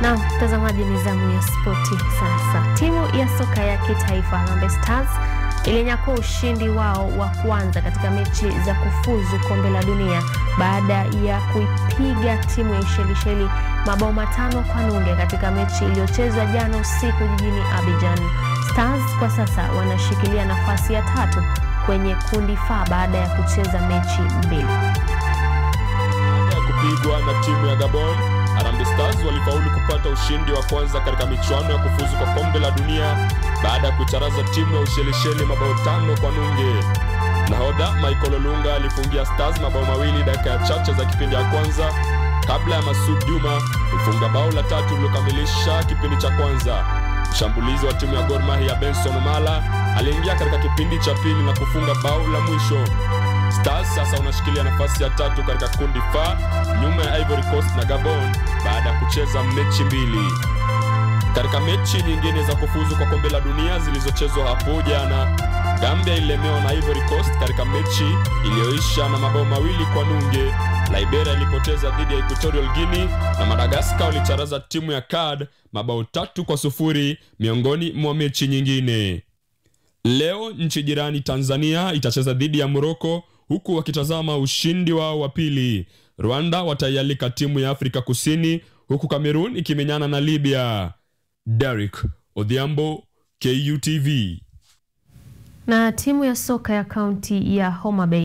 Na mtazamaji, ni zamu ya spoti sasa. Timu ya soka ya kitaifa Harambee Stars ilinyakua ushindi wao wa kwanza katika mechi za kufuzu kombe la dunia baada ya kuipiga timu ya Ushelisheli mabao 5-0 katika mechi iliyochezwa jana usiku jijini Abidjan. Stars kwa sasa wanashikilia nafasi ya 3 kwenye kundi F baada ya kucheza mechi 2. Baada ya kupigwa na timu ya Gabon, Harambee Stars walifaulu kupata ushindi wa kwanza katika michuano ya kufuzu kwa kombe la dunia baada ya kucharaza timu ya Ushelisheli mabao 5-0. Nahodha Michael Olunga alifungia Stars mabao 2 dakika ya chache za kipindi ya kwanza kabla ya Masud Juma kufunga bao la 3 lililokamilisha kipindi cha kwanza. Mshambulizi wa timu ya Gor Mahia Benson Mala aliingia katika kipindi cha pili na kufunga bao la mwisho. Stars sasa unashikilia nafasi ya 3 katika kundi F nyuma ya Ivory Coast na Gabon baada ya kucheza mechi 2. Katika mechi nyingine za kufuzu kwa kombe la dunia zilizochezwa hapo jana, Gambia ililemewa na Ivory Coast katika mechi iliyoisha na mabao 2-0. Liberia ilipoteza dhidi ya Equatorial Guinea na Madagascar walicharaza timu ya CAD mabao 3-0 miongoni mwa mechi nyingine. Leo nchi jirani Tanzania itacheza dhidi ya Morocco huku wakitazama ushindi wao wa pili. Rwanda wataialika timu ya Afrika Kusini huku Cameroon ikimenyana na Libya. Derek Odhiambo, KUTV. Na timu ya soka ya kaunti ya Homa Bay